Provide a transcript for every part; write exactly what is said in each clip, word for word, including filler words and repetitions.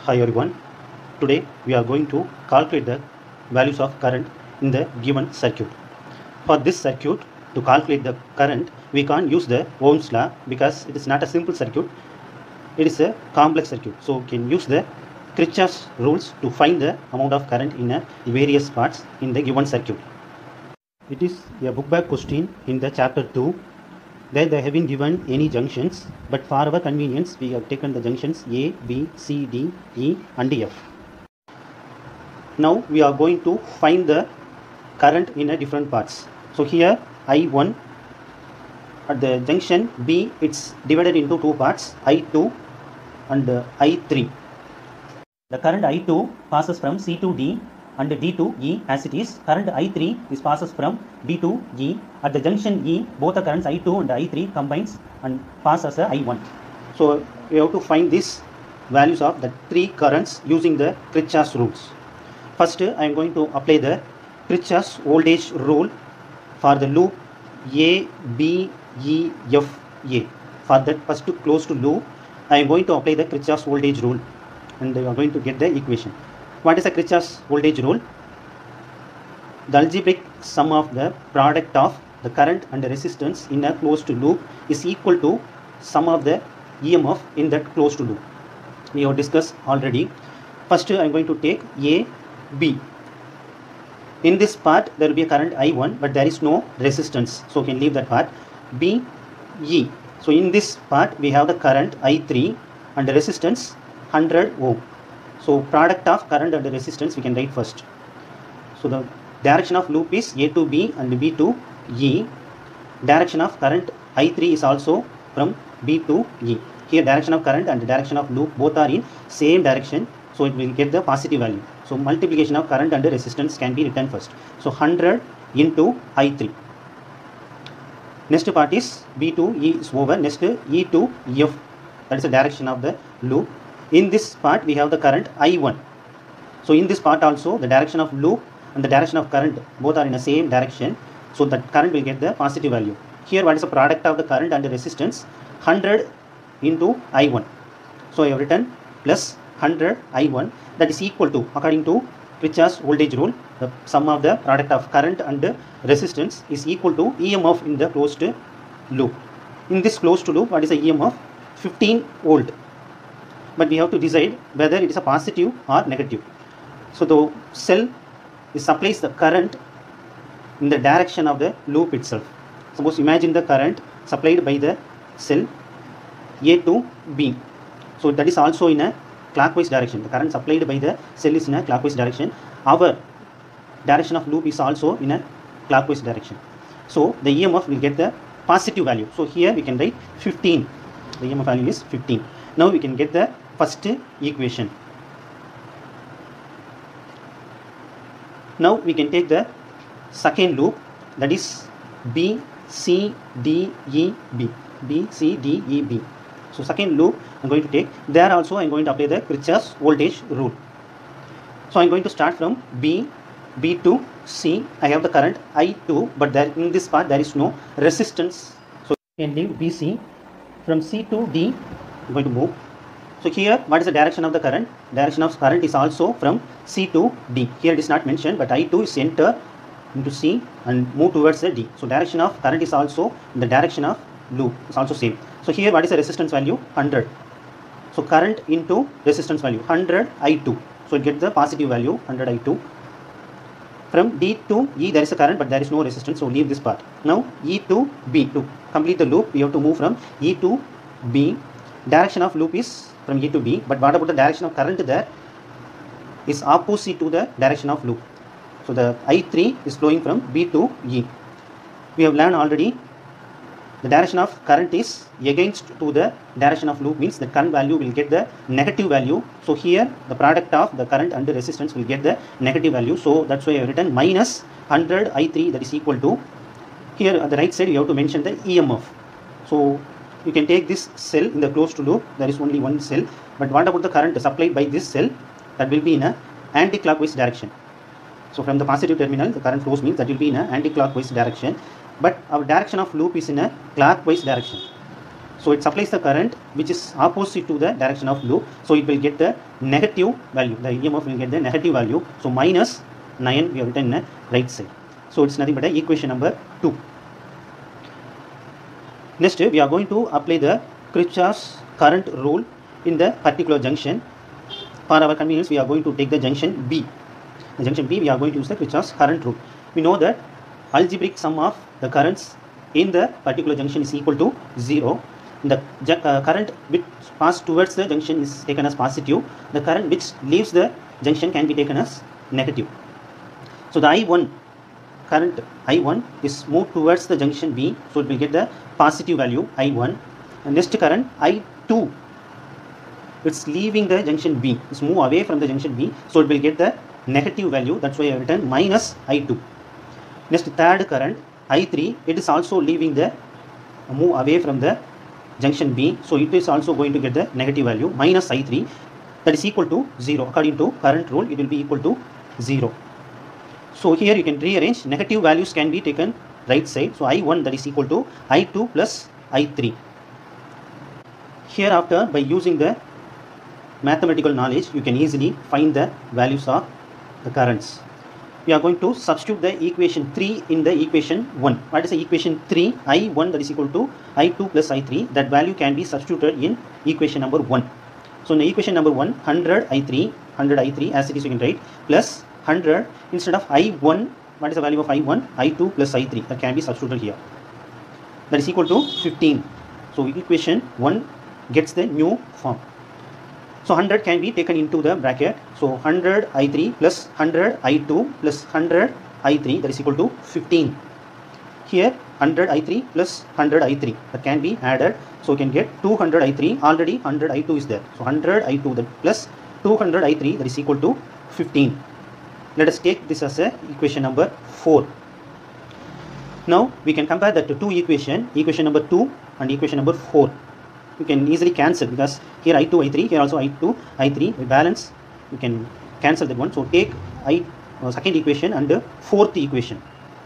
Hi everyone. Today we are going to calculate the values of current in the given circuit. For this circuit, to calculate the current, we can't use the Ohm's law because it is not a simple circuit. It is a complex circuit. So we can use the Kirchhoff's rules to find the amount of current in a various parts in the given circuit. It is a book bag question in the chapter two. There they have been given any junctions, but for our convenience we have taken the junctions A, B, C, D, E and F. Now we are going to find the current in a different parts. So here I one at the junction B, it's divided into two parts, I two and uh, I three. The current I two passes from C to D and D to E as it is. Current I three is passes from B to E. At the junction E, both the currents I two and I three combines and pass as a I one. So we have to find these values of the three currents using the Kirchhoff's rules. First, I am going to apply the Kirchhoff's voltage rule for the loop A, B, E, F, A. For that first closed loop, I am going to apply the Kirchhoff's voltage rule and you are going to get the equation. What is the Kirchhoff's voltage rule? The algebraic sum of the product of the current and the resistance in a closed loop is equal to sum of the E M F in that closed loop. We have discussed already. First, I am going to take A, B. In this part, there will be a current I one, but there is no resistance, so we can leave that part. B, E. So in this part, we have the current I three and the resistance one hundred ohm. So product of current and the resistance we can write first. So the direction of loop is A to B and B to E. Direction of current I three is also from B to E. Here direction of current and the direction of loop both are in same direction, so it will get the positive value. So multiplication of current and the resistance can be written first. So one hundred into I three. Next part is B to E is over. Next E to F, that is the direction of the loop. In this part we have the current I one. So in this part also the direction of loop and the direction of current both are in the same direction, so that current will get the positive value. Here what is the product of the current and the resistance? one hundred into I one. So I have written plus one hundred I one, that is equal to, according to Kirchhoff's voltage rule, the sum of the product of current and the resistance is equal to E M F in the closed loop. In this closed loop, what is the E M F? fifteen volt. But we have to decide whether it is a positive or negative. So the cell supplies the current in the direction of the loop itself. Suppose imagine the current supplied by the cell A to B. So that is also in a clockwise direction. The current supplied by the cell is in a clockwise direction. Our direction of loop is also in a clockwise direction. So the E M F will get the positive value. So here we can write fifteen. The E M F value is fifteen. Now we can get the first equation. Now we can take the second loop, that is B, C, D, E, B. B, C, D, E, B. So second loop I am going to take. There also I am going to apply the Kirchhoff's voltage rule. So I am going to start from B, B to C. I have the current I two, but there in this part there is no resistance. So I can leave B C. From C to D, I am going to move. So here what is the direction of the current? Direction of current is also from C to D. Here it is not mentioned, but I two is enter into C and move towards the D. So direction of current is also in the direction of loop. It's also same. So here what is the resistance value? one hundred. So current into resistance value one hundred I two. So it gets the positive value one hundred I two. From D to E there is a current, but there is no resistance, so leave this part. Now E to B. To complete the loop we have to move from E to B. Direction of loop is from E to B, but what about the direction of current? There is opposite to the direction of loop. So the I three is flowing from B to E. We have learned already the direction of current is against to the direction of loop, means the current value will get the negative value. So here the product of the current and the resistance will get the negative value. So that's why I have written minus one hundred I three, that is equal to, here at the right side you have to mention the E M F. So you can take this cell in the closed loop, there is only one cell, but what about the current supplied by this cell? That will be in a anti-clockwise direction. So from the positive terminal the current flows, means that will be in a anti-clockwise direction, but our direction of loop is in a clockwise direction. So it supplies the current which is opposite to the direction of loop. So it will get the negative value. The E M F will get the negative value. So minus nine we have written in the right side. So it's nothing but a equation number two. Next we are going to apply the Kirchhoff's current rule in the particular junction. For our convenience we are going to take the junction B. The junction B we are going to use the Kirchhoff's current rule. We know that algebraic sum of the currents in the particular junction is equal to zero. The uh, current which passes towards the junction is taken as positive. The current which leaves the junction can be taken as negative. So the I one current I one is moved towards the junction B, so it will get the positive value I one. And next current I two, it's leaving the junction B, it's move away from the junction B, so it will get the negative value. That's why I have written minus I two. Next third current I three, it is also leaving the move away from the junction B, so it is also going to get the negative value minus I three, that is equal to zero. According to current rule it will be equal to zero. So here you can rearrange, negative values can be taken right side. So I one that is equal to I two plus I three. Hereafter by using the mathematical knowledge you can easily find the values of the currents. We are going to substitute the equation three in the equation one. What is the equation three? I one that is equal to I two plus I three. That value can be substituted in equation number one. So in the equation number one, one hundred I three, one hundred I three as it is you can write, plus one hundred instead of I one, what is the value of I one? I two plus I three, that can be substituted here. That is equal to fifteen. So equation one gets the new form. So one hundred can be taken into the bracket. So one hundred I three plus one hundred I two plus one hundred I three, that is equal to fifteen. Here one hundred I three plus one hundred I three, that can be added. So you can get two hundred I three, already one hundred I two is there. So one hundred I two that plus two hundred I three, that is equal to fifteen. Let us take this as a equation number four. Now we can compare that to two equation, equation number two and equation number four. You can easily cancel because here I two, I three, here also I two, I three, we balance, you can cancel that one. So take I uh, second equation and the fourth equation.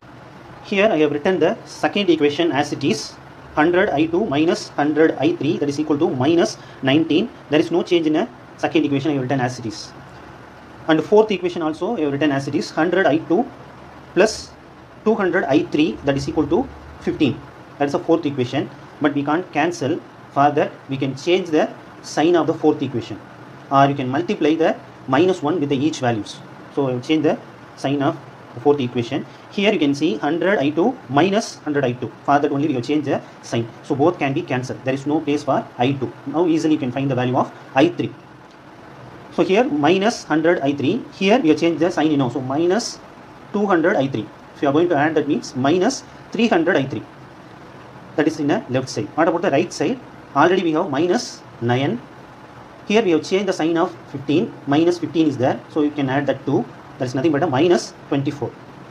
Here I have written the second equation as it is, one hundred I two minus one hundred I three, that is equal to minus nineteen. There is no change in a second equation, I have written as it is. And fourth equation also I have written as it is, one hundred I two plus two hundred I three, that is equal to fifteen. That is the fourth equation, but we can't cancel. For that we can change the sign of the fourth equation, or you can multiply the minus one with the each values. So I will change the sign of the fourth equation. Here you can see one hundred I two minus one hundred I two. For that only we will change the sign. So both can be cancelled. There is no place for I two. Now easily you can find the value of I three. So here minus one hundred I three. Here we have changed the sign, you know. So minus two hundred I three. So you are going to add, that means minus three hundred I three. That is in the left side. What about the right side? Already we have minus nine. Here we have changed the sign of fifteen. Minus fifteen is there. So you can add that two. That is nothing but a minus twenty-four.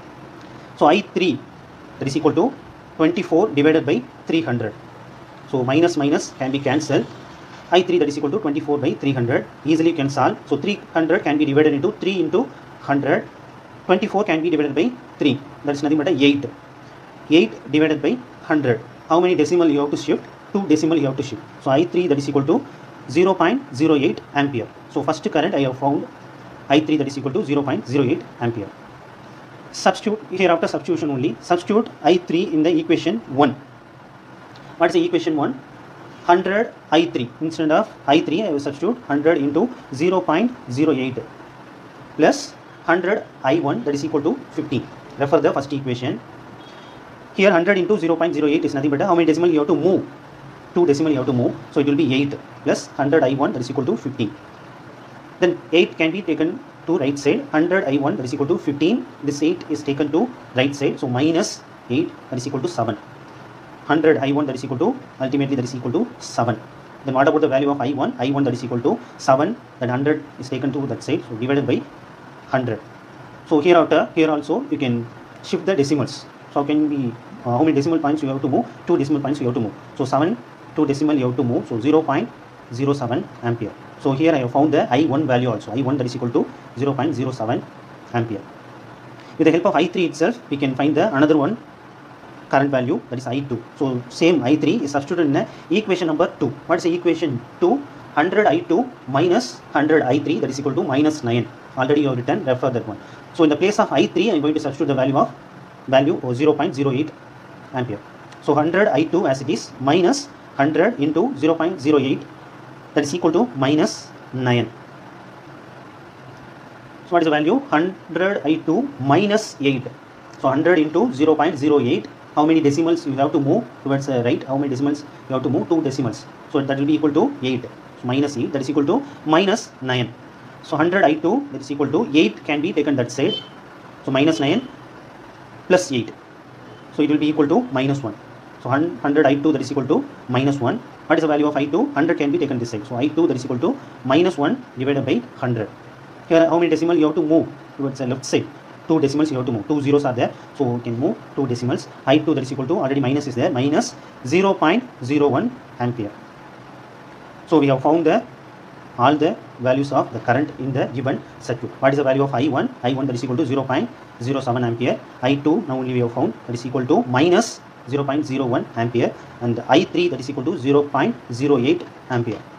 So I three, that is equal to twenty-four divided by three hundred. So minus minus can be cancelled. I three that is equal to twenty-four by three hundred. Easily you can solve. So three hundred can be divided into three into one hundred. twenty-four can be divided by three. That is nothing but a eight. eight divided by one hundred. How many decimal you have to shift? two decimal you have to shift. So I three that is equal to zero point zero eight ampere. So first current I have found I three that is equal to zero point zero eight ampere. Substitute, here after substitution only, substitute I three in the equation one. What is the equation one? one hundred I three. Instead of I three I will substitute one hundred into zero point zero eight plus one hundred I one, that is equal to fifteen. Refer the first equation. Here one hundred into zero point zero eight is nothing but how many decimal you have to move? two decimal you have to move. So it will be eight plus one hundred I one, that is equal to fifteen. Then eight can be taken to right side. one hundred I one, that is equal to fifteen. This eight is taken to right side. So minus eight, that is equal to seven. one hundred I one, that is equal to, ultimately that is equal to seven. Then what about the value of I one? I one that is equal to seven. Then one hundred is taken to that side. So divided by one hundred. So here after, here also you can shift the decimals. So how can we, uh, how many decimal points you have to move? Two decimal points you have to move. So seven, two decimal you have to move. So zero point zero seven ampere. So here I have found the I one value also. I one that is equal to zero point zero seven ampere. With the help of I three itself, we can find the another one. current value, that is I two. So same I three is substituted in equation number two. What is the equation two? one hundred I two minus one hundred I three, that is equal to minus nine. Already you have written, refer that one. So in the place of I three, I am going to substitute the value of value zero point zero eight ampere. So one hundred I two as it is minus one hundred into zero point zero eight, that is equal to minus nine. So what is the value? one hundred I two minus eight. So one hundred into zero point zero eight. How many decimals you have to move towards the right? How many decimals you have to move? Two decimals. So that will be equal to eight. So minus eight, that is equal to minus nine. So one hundred I two, that is equal to eight can be taken that side. So minus nine plus eight. So it will be equal to minus one. So one hundred I two, that is equal to minus one. What is the value of I two? one hundred can be taken this side. So I two, that is equal to minus one divided by one hundred. Here how many decimals you have to move towards the left side? Two decimals you have to move. Two zeros are there. So we can move two decimals. I two, that is equal to, already minus is there, minus zero point zero one ampere. So we have found the all the values of the current in the given circuit. What is the value of I one? I one, that is equal to zero point zero seven ampere. I two, now only we have found, that is equal to minus zero point zero one ampere. And I three, that is equal to zero point zero eight ampere.